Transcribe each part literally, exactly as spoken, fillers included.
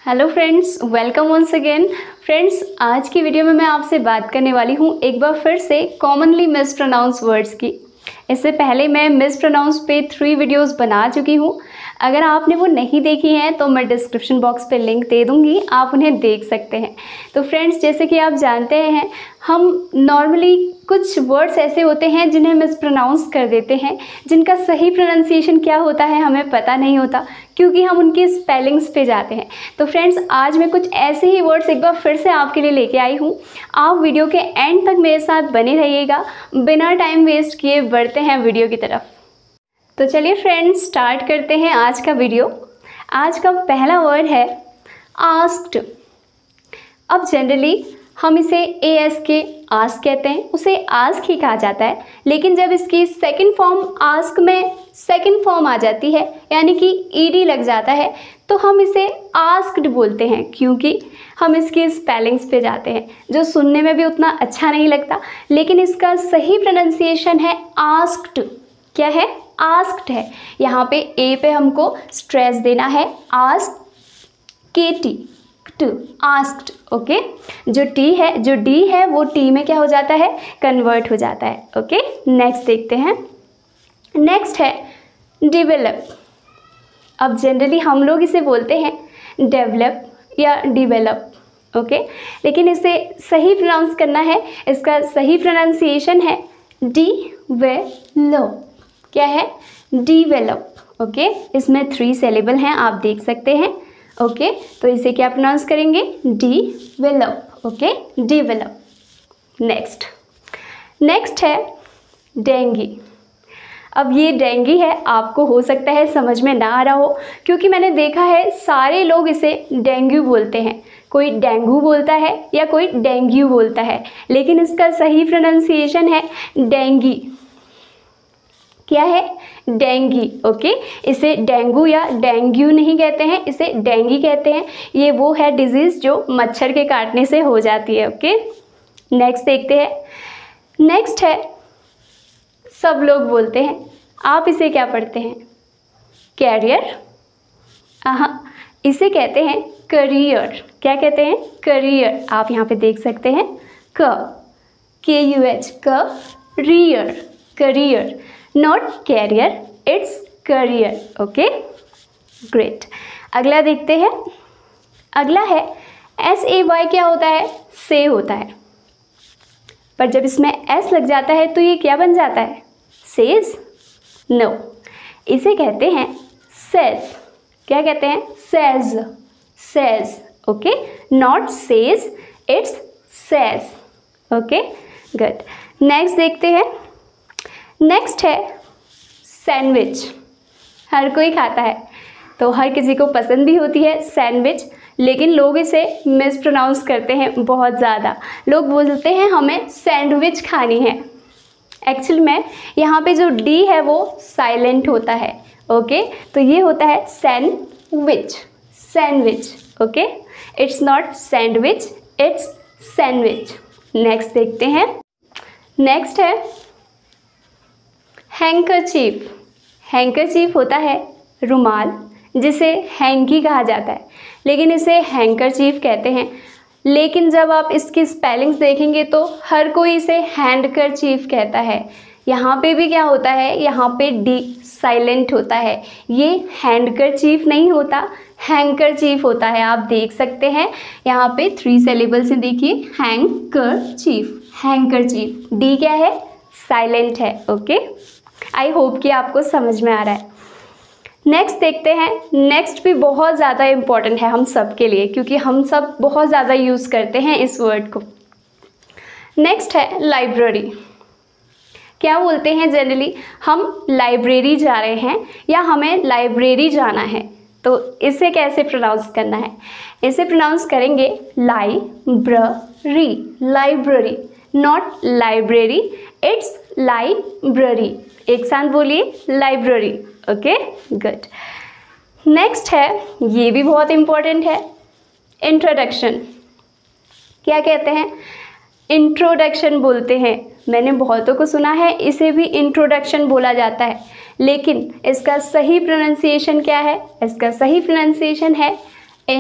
Hello friends, welcome once again. Friends, आज की video में मैं आपसे बात करने वाली हूँ एक बार फिर से कॉमनली मिसप्रोनाउंस वर्ड्स की। इससे पहले मैं मिसप्रोनाउंस पे थ्री वीडियोस बना चुकी हूँ। अगर आपने वो नहीं देखी हैं तो मैं डिस्क्रिप्शन बॉक्स पे लिंक दे दूँगी, आप उन्हें देख सकते हैं। तो फ्रेंड्स, जैसे कि आप जानते हैं, हम नॉर्मली कुछ वर्ड्स ऐसे होते हैं जिन्हें मिसप्रोनाउंस कर देते हैं, जिनका सही प्रोनाउंसिएशन क्या होता है हमें पता नहीं होता, क्योंकि हम उनकी स्पेलिंग्स पे जाते हैं। तो फ्रेंड्स, आज मैं कुछ ऐसे ही वर्ड्स एक बार फिर से आपके लिए लेके आई हूँ। आप वीडियो के एंड तक मेरे साथ बने रहिएगा। बिना टाइम वेस्ट किए बढ़ते हैं वीडियो की तरफ। तो चलिए फ्रेंड्स, स्टार्ट करते हैं आज का वीडियो। आज का पहला वर्ड है आस्क्ड। अब जनरली हम इसे ए एस के आस्क कहते हैं, उसे आस्क ही कहा जाता है। लेकिन जब इसकी सेकंड फॉर्म आस्क में सेकंड फॉर्म आ जाती है, यानी कि ईडी लग जाता है, तो हम इसे आस्क्ड बोलते हैं, क्योंकि हम इसकी स्पेलिंग्स पे जाते हैं, जो सुनने में भी उतना अच्छा नहीं लगता। लेकिन इसका सही प्रोनाउंसिएशन है आस्क्ड। क्या है? आस्क्ड है। यहाँ पे ए पे हमको स्ट्रेस देना है, आस्क के टी टू आस्क्ड। ओके, जो टी है, जो डी है, वो टी में क्या हो जाता है? कन्वर्ट हो जाता है। ओके, नेक्स्ट देखते हैं। नेक्स्ट है डेवलप। अब जनरली हम लोग इसे बोलते हैं डेवलप या डिवेलप। ओके, लेकिन इसे सही प्रोनाउंस करना है। इसका सही प्रोनाउंसिएशन है डी वे लो। क्या है? डिवेलप। ओके, इसमें थ्री सिलेबल हैं, आप देख सकते हैं। ओके okay, तो इसे क्या प्रोनाउंस करेंगे? Develop. Okay, develop. Next next है डेंगी। अब ये डेंगी है, आपको हो सकता है समझ में ना आ रहा हो, क्योंकि मैंने देखा है सारे लोग इसे डेंगू बोलते हैं। कोई डेंगू बोलता है या कोई डेंग्यू बोलता है, लेकिन इसका सही प्रोनाउंसिएशन है डेंगी। क्या है? डेंगी। ओके, इसे डेंगू या डेंग्यू नहीं कहते हैं, इसे डेंगी कहते हैं। ये वो है डिजीज़ जो मच्छर के काटने से हो जाती है। ओके, नेक्स्ट देखते हैं। नेक्स्ट है सब लोग बोलते हैं, आप इसे क्या पढ़ते हैं? कैरियर। हाँ, इसे कहते हैं करियर। क्या कहते हैं? करियर। आप यहाँ पे देख सकते हैं, क के यू एच, career, career, not carrier, it's career. Okay, great. अगला देखते हैं। अगला है एस ए वाई। क्या होता है? से होता है, पर जब इसमें एस लग जाता है तो ये क्या बन जाता है? सेज? नो, इसे कहते हैं सेज। क्या कहते हैं? Sage, sage. Okay, not sage, it's sage. Okay, good. Next देखते हैं। नेक्स्ट है सैंडविच। हर कोई खाता है, तो हर किसी को पसंद भी होती है सैंडविच, लेकिन लोग इसे मिसप्रोनाउंस करते हैं बहुत ज़्यादा। लोग बोलते हैं हमें सैंडविच खानी है। एक्चुअल में यहाँ पे जो डी है वो साइलेंट होता है। ओके, तो ये होता है sandwich, sandwich. Okay, it's not sandwich, it's sandwich. Next देखते हैं। नेक्स्ट है हैंकरचीफ। हैंकरचीफ होता है रुमाल, जिसे हैंकी कहा जाता है, लेकिन इसे हैंकरचीफ कहते हैं। लेकिन जब आप इसकी स्पेलिंग्स देखेंगे तो हर कोई इसे हैंडकरचीफ कहता है। यहाँ पे भी क्या होता है? यहाँ पे डी साइलेंट होता है। ये हैंडकरचीफ नहीं होता, हैंकरचीफ होता है। आप देख सकते हैं यहाँ पे थ्री सिलेबल से, देखिए, हैंकरचीफ, हैंकरचीफ। डी क्या है? साइलेंट है। ओके, आई होप कि आपको समझ में आ रहा है। नेक्स्ट देखते हैं। नेक्स्ट भी बहुत ज़्यादा इम्पॉर्टेंट है हम सब के लिए, क्योंकि हम सब बहुत ज़्यादा यूज़ करते हैं इस वर्ड को। नेक्स्ट है लाइब्रेरी। क्या बोलते हैं जनरली? हम लाइब्रेरी जा रहे हैं या हमें लाइब्रेरी जाना है, तो इसे कैसे प्रोनाउंस करना है? इसे प्रोनाउंस करेंगे library, library, not library, it's library. एक साथ बोलिए, लाइब्रेरी। Okay, good. नेक्स्ट है, ये भी बहुत इम्पोर्टेंट है, इंट्रोडक्शन। क्या कहते हैं? इंट्रोडक्शन बोलते हैं। मैंने बहुतों को सुना है इसे भी इंट्रोडक्शन बोला जाता है, लेकिन इसका सही प्रोनाउंसिएशन क्या है? इसका सही प्रोनाउंसिएशन है इन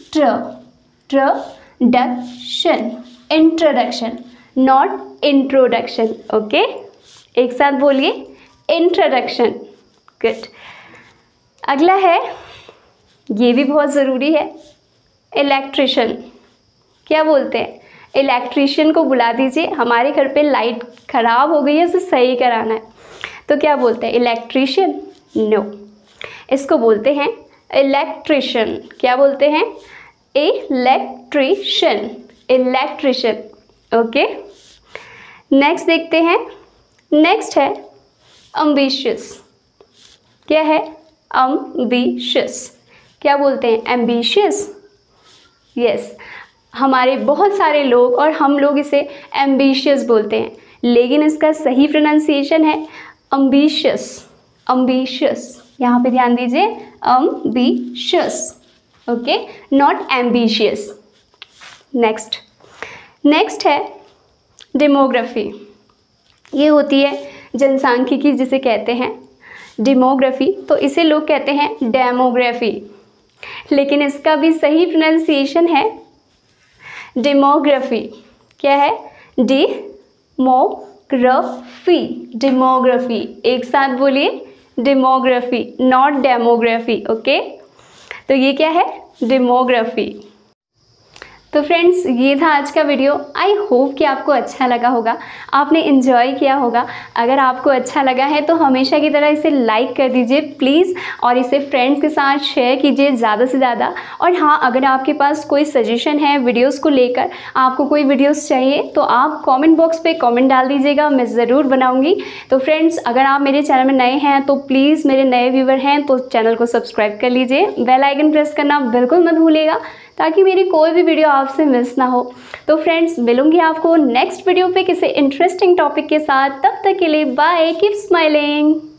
introduction, introduction, not introduction. Okay, एक साथ बोलिए इंट्रोडक्शन। गुड। अगला है, ये भी बहुत ज़रूरी है, इलेक्ट्रिशियन। क्या बोलते हैं? इलेक्ट्रिशियन को बुला दीजिए, हमारे घर पे लाइट ख़राब हो गई है, उसे सही कराना है, तो क्या बोलते हैं? इलेक्ट्रिशियन? नो, इसको बोलते हैं इलेक्ट्रिशियन। क्या बोलते हैं? Electrician, electrician. ओके, नेक्स्ट देखते हैं। नेक्स्ट है एम्बिशियस। क्या है? एम्बिशियस। क्या बोलते हैं? एम्बिशियस। यस, हमारे बहुत सारे लोग और हम लोग इसे एम्बिशियस बोलते हैं, लेकिन इसका सही प्रोनाउंसिएशन है एम्बिशियस, एम्बिशियस। यहाँ पे ध्यान दीजिए, ambitious. Okay, not ambitious. Next next है डेमोग्राफी। ये होती है जनसांख्यिकी जिसे कहते हैं, डेमोग्राफी, तो इसे लोग कहते हैं डेमोग्राफी, लेकिन इसका भी सही प्रोनाउंसिएशन है डेमोग्राफी। क्या है? Demography, demography. एक साथ बोलिए डेमोग्राफी, नॉट डेमोग्राफी। ओके, तो ये क्या है? डेमोग्राफी। तो फ्रेंड्स, ये था आज का वीडियो। आई होप कि आपको अच्छा लगा होगा, आपने इन्जॉय किया होगा। अगर आपको अच्छा लगा है तो हमेशा की तरह इसे लाइक कर दीजिए प्लीज़, और इसे फ्रेंड्स के साथ शेयर कीजिए ज़्यादा से ज़्यादा। और हाँ, अगर आपके पास कोई सजेशन है वीडियोस को लेकर, आपको कोई वीडियोस चाहिए, तो आप कमेंट बॉक्स पे कमेंट डाल दीजिएगा, मैं ज़रूर बनाऊँगी। तो फ्रेंड्स, अगर आप मेरे चैनल में नए हैं तो प्लीज़, मेरे नए व्यूवर हैं तो चैनल को सब्सक्राइब कर लीजिए, बेल आइकन प्रेस करना बिल्कुल मत भूलिएगा, ताकि मेरी कोई भी वीडियो आपसे मिस ना हो। तो फ्रेंड्स, मिलूंगी आपको नेक्स्ट वीडियो पे किसी इंटरेस्टिंग टॉपिक के साथ। तब तक के लिए बाय, कीप स्माइलिंग।